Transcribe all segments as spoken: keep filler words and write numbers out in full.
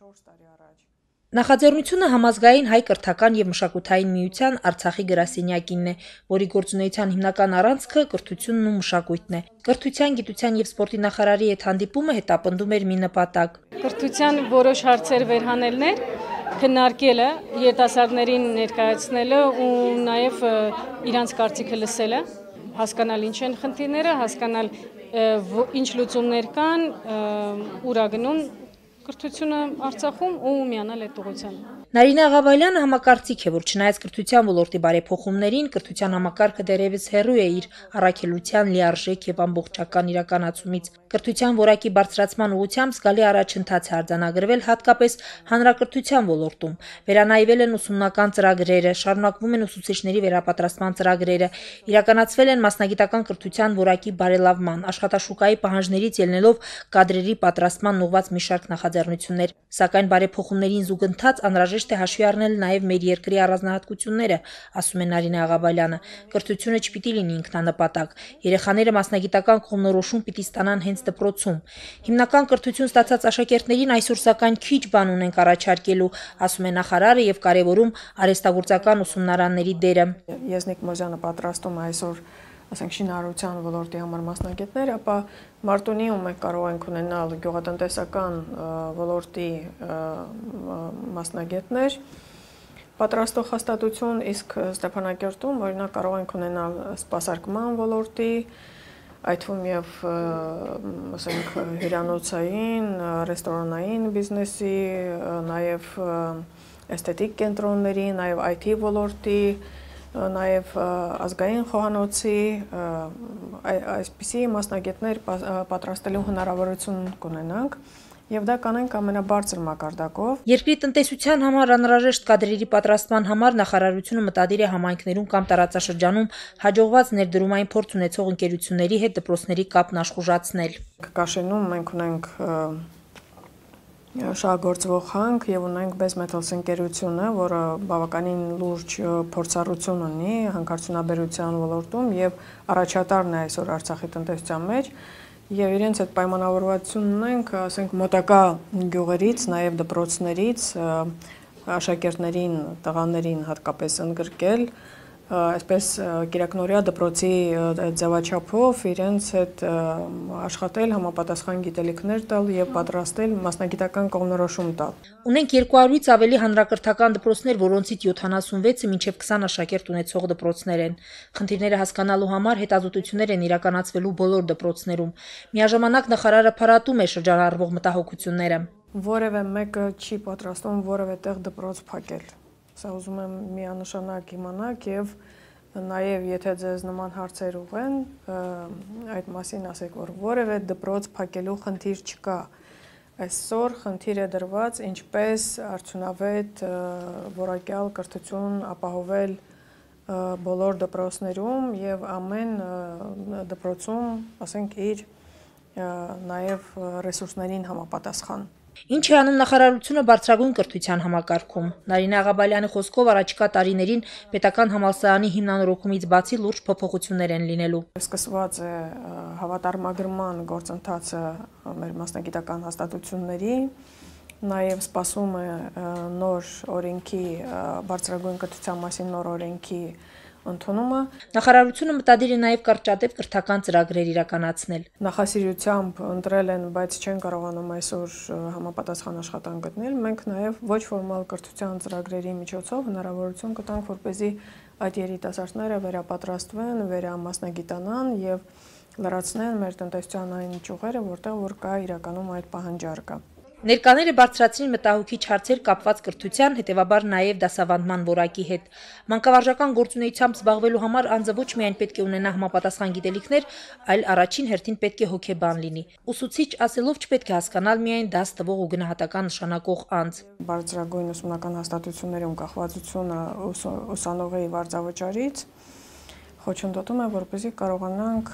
Նախաձեռնությունը համազգային հայ կրթական և մշակութային միության Արցախի գրասենյակինն է, որի գործունեության հիմնական առանցքը կրթությունն ու մշակույթն է։ Կրթության, գիտության և սպորտի նախարարի հետ հանդիպումը հետապնդում էր մի նպատակ։ Կրթության որոշ հարցեր վերհանել էր, քննարկելը, երիտասարդներին ներկայացնելը ու նաև իրանց կարծիքը լսելը, հասկանալ ինչ են խնդիրները, հասկանալ ինչ լուծումներ կան, ուր ա գնում կրթությունը Արցախում ու միանալ այդ ուղղությանը։ Նարինե Աղաբալյանը համակարծիք է, որ չնայած կրթության ոլորտի բարեփոխումներին, կրթության համակարգը դեռևս հեռու է իր առաքելության լիարժեք և ամբողջական իրականացումից։ Կրթության որակի բարձրացման ուղղությամբ զգալի առաջընթաց է արձանագրվել հատկապես հանրակրթության ոլորտում։ Վերանայվել են ուսումնական ծրագրերը, շարունակվում են ուսուցիչների վերապատրաստման ծրագրերը, իրականացվել են մասնագիտական կրթության որակի բարելավման, աշխատաշուկայի պահանջներից ելնելով կադրերի պատրաստման ուղղված մի շարք նախաձեռնություններ, սակայն բարեփոխումներին զուգընթաց անհրաժեշտ է հաշվի առնել նաև մեր երկրի առանձնահատկությունները, ասում է Նարինե Աղաբալյանը։ Կրթությունը չպիտի լինի ինքնանպատակ։ Երեխաները մասնագիտական կողմնորոշում պիտի ստանան հենց դպրոցում։ Հիմնական կրթություն ստացած աշակերտներին այսօր սակայն քիչ բան ունենք առաջարկելու, ասում է նախարարը և կարևորում արհեստագործական ուսումնարանների դերը։ Եզնիկ Մոզյանը պատրաստում է այսօր ասենք շինարարության ոլորտի համար մասնագետներ, ապա Մարտունիում մենք կարող ենք ունենալ գյուղատնտեսական ոլորտի մասնագետներ, պատրաստող հաստատություն, իսկ Ստեփանակերտում օրինակ կարող ենք ունենալ սպասարկման ոլորտի, այդ թվում եւ ասենք հյուրանոցային, ռեստորանային բիզնեսի, նաեւ էսթետիկ կենտրոնների, նաեւ այ թի ոլորտի, նաև ազգային խոհանոցի այսպիսի մասնագետներ պատրաստելու հնարավորություն կունենանք եւ դա կանենք ամենաբարձր մակարդակով։ Երկրի տնտեսության համար անհրաժեշտ կադրերի պատրաստման համար նախարարությունը մտադիր է համայնքներում կամ տարածաշրջանում հաջողված ներդրումային փորձ ունեցող ընկերությունների հետ դպրոցների կապն աշխուժացնել։ Կաշենում մենք ունենք շահգործվող հանք եւ ունենք Base Metals ընկերությունը, որը բավականին լուրջ փորձառություն ունի հանքարդյունաբերության ոլորտում եւ առաջատարն է այսօր Արցախի տնտեսության մեջ եւ իրենց այդ պայմանավորվածությունն ունենք, ասենք մոտակա գյուղերից, նաեւ դպրոցներից աշակերտներին, տղաներին հատկապես ընդգրկել, այսպես Կիրակնորիա դպրոցի ձևաչափով իրենց հետ աշխատել, համապատասխան գիտելիքներ տալ եւ պատրաստել մասնագիտական կողմնորոշում տալ։ Ունենք երկու հարյուրից ավելի հանրակրթական դպրոցներ, որոնցից յոթանասունվեցը մինչև քսան աշակերտ ունեցող դպրոցներ են։ Խնդիրները հասկանալու համար հետազոտություններ են իրականացվելու բոլոր դպրոցներում։ Միաժամանակ նախարարը փառատում է շրջանառվող մտահոգությունները։ Որևէ մեկը չի պատրաստվում որևէ տեղ դպրոց փակել։ Սա ուզում եմ միանշանակ իմանաք եւ նաեւ եթե ձեզ նման հարցեր ուղեն, այդ մասին ասեք, որ որևէ դպրոց փակելու խնդիր չկա։ Այսօր խնդիր է դրված ինչպես արդյունավետ որակյալ կրթություն ապահովել բոլոր դպրոցներում եւ ամեն դպրոցում, ասենք, իր նաեւ ռեսուրսներին համապատասխան։ Ինչ է անում նախարարությունը բարձրագույն կրթության համակարգում։ Նարինե Աղաբալյանի խոսքով առաջիկա տարիներին պետական համալսարանի հիմնանորոգումից բացի լուրջ փոփոխություններ են լինելու։ Սկսված է հավատարմագրման գործընթացը մեր մասնագիտական հաստատությունների, նաև սպասում է նոր օրենքի, բարձրագույն կրթության մասին նոր օրենքի ընդունումը։ Նախարարությունը մտադիր է նաև կարճատև կրթական ծրագրեր իրականացնել։ Նախասիրությամբ ընտրել են, բայց չեն կարողանում այսօր համապատասխան աշխատանք գտնել։ Մենք նաև ոչ ֆորմալ կրթության ծրագրերի միջոցով հնարավորություն կտանք, որպեսզի այդ երիտասարդները վերապատրաստվեն, վերամասնագիտանան եւ լրացնեն մեր տնտեսության այն ճյուղերը, որտեղ որ կա իրականում այդ պահանջարկը։ Ներկաները բարձրացրին մտահոգիչ հարցեր կապված կրթության, հետևաբար նաև դասավանդման որակի հետ։ Մանկավարժական գործունեությամբ զբաղվելու համար անձը ոչ միայն պետք է ունենա համապատասխան գիտելիքներ, այլ առաջին հերթին պետք է հոգեբան լինի։ Ուսուցիչ ասելով չպետք է հասկանալ միայն դաս տվող ու գնահատական նշանակող անձ։ Բարձրագույն ուսումնական հաստատություններում կախվածությունը ուսանողի վարձավճարից խոչընդոտում է, որպեսզի կարողանանք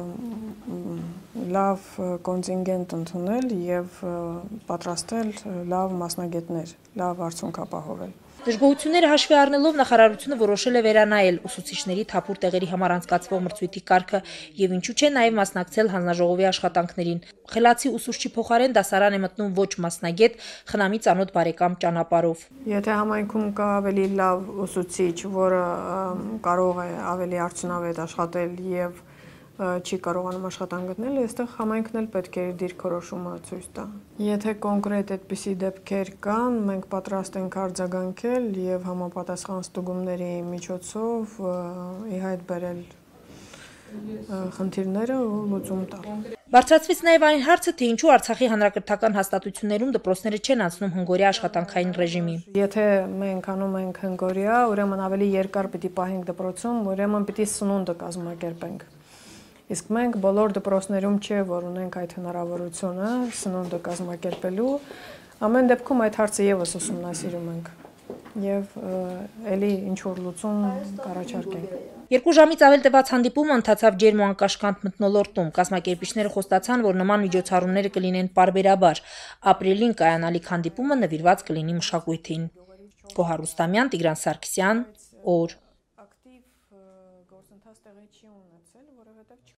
լավ կոնտինգենտ ընդունել եւ պատրաստել լավ մասնագետներ, լավ արդյունք ապահովել։ Դժգոհությունները հաշվի առնելով նախարարությունը որոշել է վերանայել ուսուցիչների թափուր տեղերի համար անցկացվող մրցույթի կարգը եւ ինչու՞ չէ նաեւ մասնակցել հանձնաժողովի աշխատանքներին։ Խելացի ուսուցչի փոխարեն դասարան է մտնում ոչ մասնագետ, խնամի ծանոթ բարեկամ ճանապարհով։ Եթե համայնքում կա ավելի լավ ուսուցիչ, որը կարող է ավելի արդյունավետ աշխատել եւ չի կարողանում աշխատանք գտնել, այստեղ համայնքն էլ պետք է իր դիրքորոշումը ցույց տա։ Եթե կոնկրետ այդպիսի դեպքեր կան, մենք պատրաստ ենք արձագանքել եւ համապատասխան ստուգումների միջոցով ի հայտ բերել խնդիրները ու լուծում տալ։ Բարձրացվեց նաև այն հարցը, թե ինչու Արցախի հանրակրթական հաստատություններում դպրոցները չեն անցնում հնգորյա աշխատանքային ռեժիմի։ Եթե մենք անում ենք հնգորյա, ուրեմն ավելի երկար պիտի պահենք դպրոցում, ուրեմն պիտի սնունդը կազմակերպենք։ Իսկ մենք բոլոր դպրոցներում չէ, որ ունենք այդ հնարավորությունը սնունդը կազմակերպելու, ամեն դեպքում այդ հարցը եւս ուսումնասիրում ենք եւ էլի ինչ որ լուծում կառաջարկենք։ Երկու ժամից ավել տևած հանդիպումը ընթացավ ջերմ ու անկաշկանդ մթնոլորտում։ Կազմակերպիչները խոստացան, որ նման միջոցառումները կլինեն պարբերաբար։ Ապրիլին կայանալիք հանդիպումը նվիրված կլինի մշակույթին։ Գոհար Ռուստամյան, Տիգրան Սարգսյան, օր։